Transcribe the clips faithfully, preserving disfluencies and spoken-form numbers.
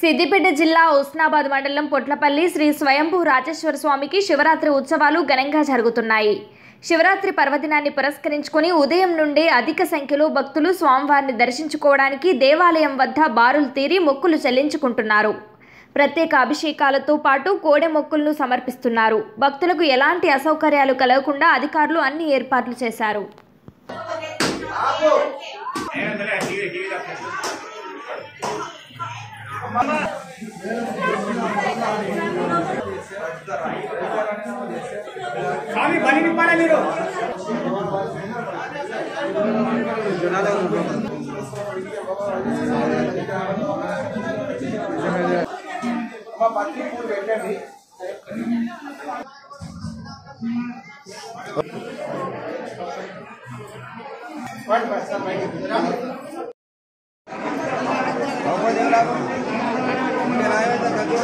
సిద్దిపేట జిల్లా హుస్నాబాద్ మండలం పొట్లపల్లి శ్రీ స్వయంభూ రాజేశ్వర స్వామికి శివరాత్రి ఉత్సవాలు ఘనంగా జరుగుతున్నాయి. శివరాత్రి పర్వదినాన్ని పురస్కరించుకొని ఉదయం నుండే అధిక సంఖ్యలో భక్తులు స్వామివారిని దర్శించుకోవడానికి దేవాలయం వద్ద బారులు తీరి మొక్కులు చెల్లించుకుంటున్నారు. ప్రత్యేక అభిషేకాలతో పాటు కోడె మొక్కులను సమర్పిస్తున్నారు. భక్తులకు ఎలాంటి అసౌకర్యాలు కలగకుండా అధికారులు అన్ని ఏర్పాట్లు చేశారు. स्वामी बनी निपाला नीरो अम्मा पत्नी पूर बैठंడి वन बस माइक जरा बाबा जरा मैं आया था गजो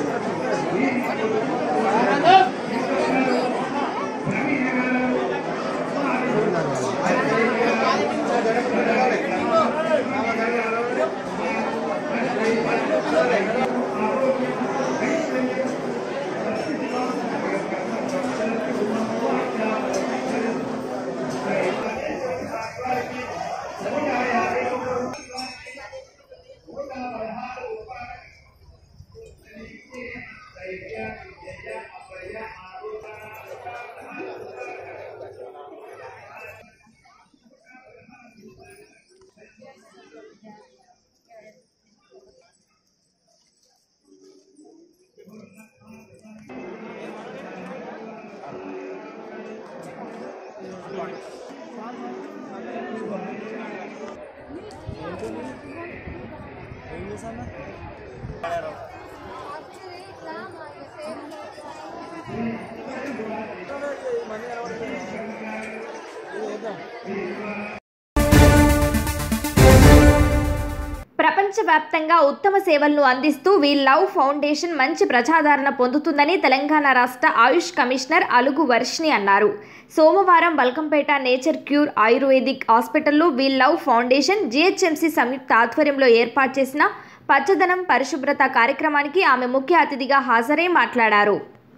ప్రపంచవ్యాప్తంగా ఉత్తమ సేవలను అందిస్తూ వి లవ్ ఫౌండేషన్ మంచి ప్రజాదరణ పొందుతుందని తెలంగాణ రాష్ట్ర ఆయుష్ కమిషనర్ అలుగు వర్షిణి అన్నారు. సోమవారం బల్కంపేట నేచర్ క్యూర్ ఆయుర్వేదిక్ హాస్పిటల్లో వి లవ్ ఫౌండేషన్ జిహెచ్ఎంసీ సంయుక్త ఆధ్వర్యంలో ఏర్పాటు చేసిన పచ్చదనం పరిశుభ్రత కార్యక్రమానికి ఆమె ముఖ్య అతిథిగా హాజరై మాట్లాడారు.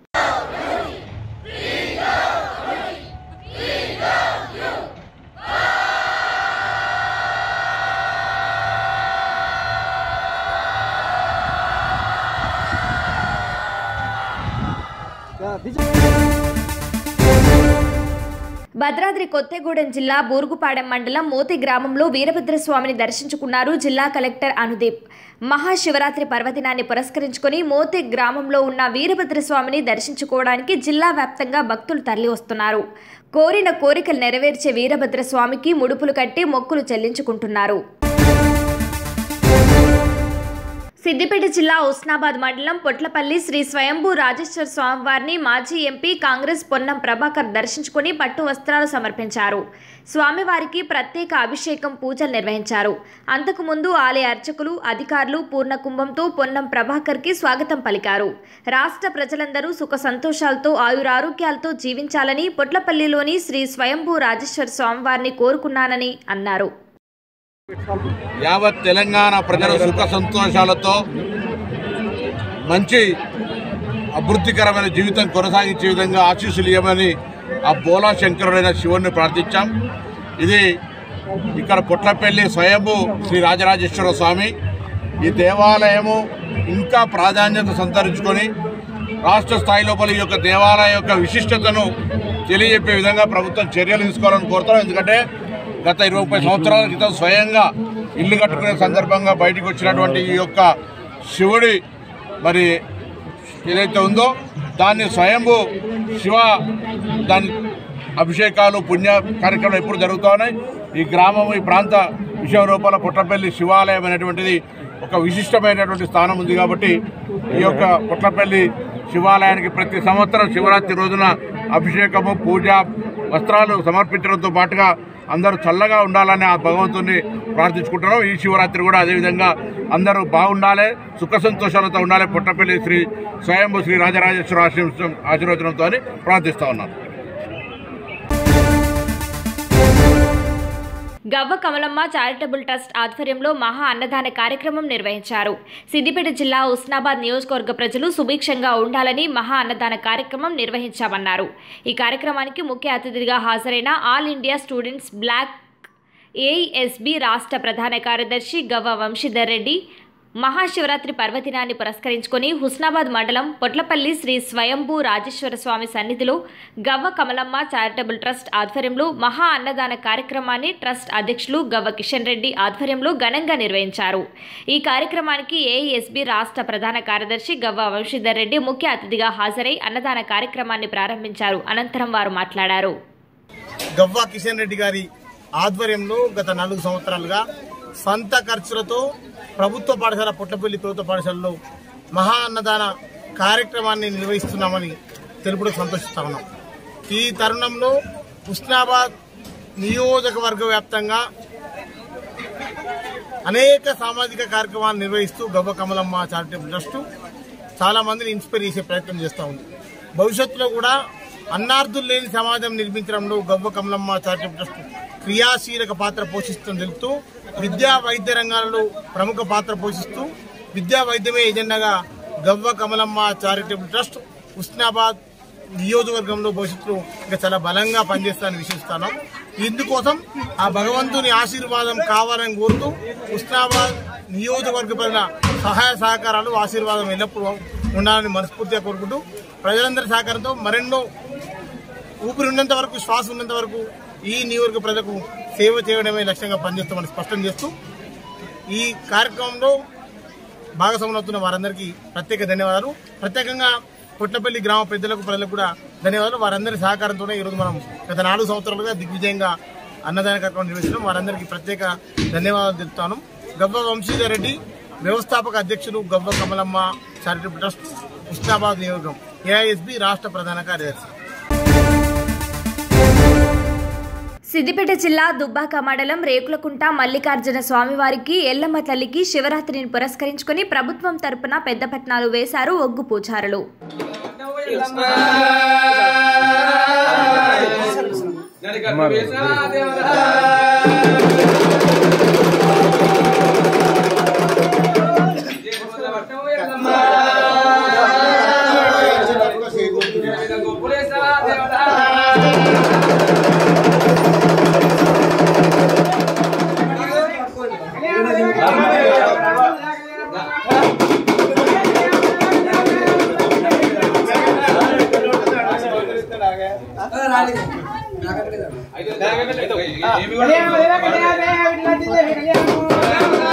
భద్రాద్రి కొత్తగూడెం జిల్లా బూరుగుపాడెం మండలం మోతి గ్రామంలో వీరభద్రస్వామిని దర్శించుకున్నారు జిల్లా కలెక్టర్ అనుదీప్. మహాశివరాత్రి పర్వదినాన్ని పురస్కరించుకొని మోతి గ్రామంలో ఉన్న వీరభద్రస్వామిని దర్శించుకోవడానికి జిల్లా వ్యాప్తంగా భక్తులు తరలి వస్తున్నారు. కోరిన కోరికలు నెరవేర్చే వీరభద్రస్వామికి ముడుపులు కట్టి మొక్కులు చెల్లించుకుంటున్నారు. సిద్దిపేట జిల్లా హుస్నాబాద్ మండలం పొట్లపల్లి శ్రీ స్వయంభూ రాజేశ్వర స్వామివారిని మాజీ ఎంపీ కాంగ్రెస్ పొన్నం ప్రభాకర్ దర్శించుకుని పట్టు వస్త్రాలు సమర్పించారు. స్వామివారికి ప్రత్యేక అభిషేకం పూజలు నిర్వహించారు. అంతకుముందు ఆలయ అర్చకులు అధికారులు పూర్ణ కుంభంతో పొన్నం ప్రభాకర్కి స్వాగతం పలికారు. రాష్ట్ర ప్రజలందరూ సుఖ సంతోషాలతో ఆయురారోగ్యాలతో జీవించాలని పొట్లపల్లిలోని శ్రీ స్వయంభూ రాజేశ్వర స్వామివారిని కోరుకున్నానని అన్నారు. యావత్ తెలంగాణ ప్రజల సుఖ సంతోషాలతో మంచి అభివృద్ధికరమైన జీవితం కొనసాగించే విధంగా ఆశీస్సులు ఇవ్వమని ఆ బోలా శంకరుడైన శివుణ్ణి ప్రార్థించాం. ఇది ఇక్కడ పొట్లపల్లి స్వయంభూ శ్రీ రాజరాజేశ్వర స్వామి. ఈ దేవాలయము ఇంకా ప్రాధాన్యత సంతరించుకొని రాష్ట్ర స్థాయి లోపల ఈ యొక్క దేవాలయం యొక్క విశిష్టతను తెలియజెప్పే విధంగా ప్రభుత్వం చర్యలు తీసుకోవాలని కోరుతాం. ఎందుకంటే గత ఇరవై ముప్పై సంవత్సరాల క్రితం స్వయంగా ఇల్లు కట్టుకునే సందర్భంగా బయటకు వచ్చినటువంటి ఈ యొక్క శివుడి మరి ఏదైతే ఉందో దాన్ని స్వయంభూ శివ దాని అభిషేకాలు పుణ్య కార్యక్రమాలు ఎప్పుడు జరుగుతూ ఉన్నాయి. ఈ గ్రామం ఈ ప్రాంత విషయం రూపంలో పొట్లపల్లి శివాలయం అనేటువంటిది ఒక విశిష్టమైనటువంటి స్థానం ఉంది. కాబట్టి ఈ యొక్క పొట్లపల్లి శివాలయానికి ప్రతి సంవత్సరం శివరాత్రి రోజున అభిషేకము పూజ వస్త్రాలు సమర్పించడంతో పాటుగా అందరూ చల్లగా ఉండాలని ఆ భగవంతుని ప్రార్థించుకుంటున్నాం. ఈ శివరాత్రి కూడా అదేవిధంగా అందరూ బాగుండాలి, సుఖ సంతోషాలతో ఉండాలి. పొట్లపల్లి శ్రీ స్వయంభూ శ్రీ రాజరాజేశ్వర ఆశీర్వచనంతో ప్రార్థిస్తూ ఉన్నాను. గవ్వ కమలమ్మ చారిటబుల్ ట్రస్ట్ ఆధ్వర్యంలో మహా అన్నదాన కార్యక్రమం నిర్వహించారు. సిద్దిపేట జిల్లా ఉస్నాబాద్ నియోజకవర్గ ప్రజలు సుభిక్షంగా ఉండాలని మహా అన్నదాన కార్యక్రమం నిర్వహించామన్నారు. ఈ కార్యక్రమానికి ముఖ్య అతిథిగా హాజరైన all India students block AISB రాష్ట్ర ప్రధాన కార్యదర్శి గవ్వ వంశీధర్ రెడ్డి మహాశివరాత్రి పర్వదినాన్ని పురస్కరించుకొని హుస్నాబాద్ మండలం పొట్లపల్లి శ్రీ స్వయంభూ రాజేశ్వర స్వామి సన్నిధిలో గవ్వ కమలమ్మ చారిటబుల్ ట్రస్ట్ ఆధ్వర్యంలో మహా అన్నదాన కార్యక్రమాన్ని ట్రస్ట్ అధ్యక్షులు గవ్వ కిషన్ రెడ్డి ఆధ్వర్యంలో ఘనంగా నిర్వహించారు. ఈ కార్యక్రమానికి ఏఐఎస్బి రాష్ట్ర ప్రధాన కార్యదర్శి గవ్వ వంశీధర్ రెడ్డి ముఖ్య అతిథిగా హాజరై అన్నదాన కార్యక్రమాన్ని ప్రారంభించారు. అనంతరం వారు మాట్లాడారు. గవ్వ కిషన్ రెడ్డి గారి ఆధ్వర్యంలో గత నాలుగు సంవత్సరాలుగా సొంత ఖర్చులతో ప్రభుత్వ పాఠశాల పొట్లపల్లి ప్రభుత్వ పాఠశాలలో మహా అన్నదాన కార్యక్రమాన్ని నిర్వహిస్తున్నామని తెలుపుడు సంతోషిస్తా ఉన్నాం. ఈ తరుణంలో హుస్నాబాద్ నియోజకవర్గ వ్యాప్తంగా అనేక సామాజిక కార్యక్రమాలు నిర్వహిస్తూ గవ్వ కమలమ్మ చారిటబుల్ ట్రస్ట్ చాలా మందిని ఇన్స్పైర్ చేసే ప్రయత్నం చేస్తూ ఉంది. భవిష్యత్తులో కూడా అన్నార్థులు లేని సమాజం నిర్మించడంలో గవ్వ కమలమ్మ చారిటబుల్ ట్రస్ట్ క్రియాశీలక పాత్ర పోషిస్తుందని తెలుపుతూ విద్యా వైద్య రంగాలలో ప్రముఖ పాత్ర పోషిస్తూ విద్యా వైద్యమే ఎజెండాగా గవ్వ కమలమ్మ చారిటబుల్ ట్రస్ట్ హుస్నాబాద్ నియోజకవర్గంలో భవిష్యత్తులో ఇంకా చాలా బలంగా పనిచేస్తానని విశ్వసిస్తున్నాం. ఇందుకోసం ఆ భగవంతుని ఆశీర్వాదం కావాలని కోరుతూ హుస్నాబాద్ నియోజకవర్గ ప్రజల సహాయ సహకారాలు ఆశీర్వాదం ఎల్లప్పుడూ ఉండాలని మనస్ఫూర్తిగా కోరుకుంటూ ప్రజలందరి సహకారంతో మరెన్నో ఊపిరి ఉన్నంత వరకు శ్వాస ఉన్నంత వరకు ఈ నియోజక ప్రజలకు సేవ చేయడమే లక్ష్యంగా పనిచేస్తామని స్పష్టం చేస్తూ ఈ కార్యక్రమంలో భాగస్వాములవుతున్న వారందరికీ ప్రత్యేక ధన్యవాదాలు. ప్రత్యేకంగా పొట్లపల్లి గ్రామ పెద్దలకు ప్రజలకు కూడా ధన్యవాదాలు. వారందరి సహకారంతోనే ఈరోజు మనం గత నాలుగు సంవత్సరాలుగా దిగ్విజయంగా అన్నదాన కార్యక్రమం నిర్వహించడం వారందరికీ ప్రత్యేక ధన్యవాదాలు తెలుపుతాను. గవ్వ వంశీధర్ రెడ్డి వ్యవస్థాపక అధ్యక్షులు గవ్వ కమలమ్మ చారిటబుల్ ట్రస్ట్ హుస్నాబాద్ నియోజకవర్గం ఏఐఎస్బి రాష్ట్ర ప్రధాన కార్యదర్శి. సిద్దిపేట జిల్లా దుబ్బాక మండలం రేకులకుంట మల్లికార్జున స్వామివారికి ఎల్లమ్మ తల్లికి శివరాత్రిని పురస్కరించుకుని ప్రభుత్వం తరపున పెద్ద పట్నాలు వేశారు ఒగ్గు పూజారులు. I